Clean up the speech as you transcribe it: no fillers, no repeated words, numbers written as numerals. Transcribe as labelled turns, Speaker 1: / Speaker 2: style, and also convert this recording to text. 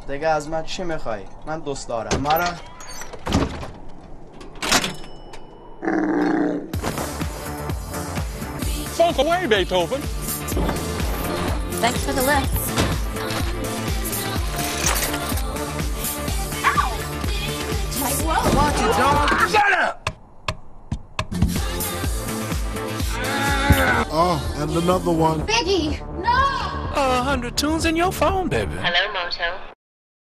Speaker 1: دیگه از من چی میخوای؟ من دوست دارم مرا.
Speaker 2: Funk away, Beethoven.
Speaker 3: Thanks for the lift. Ow! My whoa!
Speaker 4: Watch it, dog.
Speaker 2: Shut up!
Speaker 4: Oh, and another one.
Speaker 3: Biggie, no!
Speaker 2: 100 tunes in your phone, baby.
Speaker 5: Hello, Moto.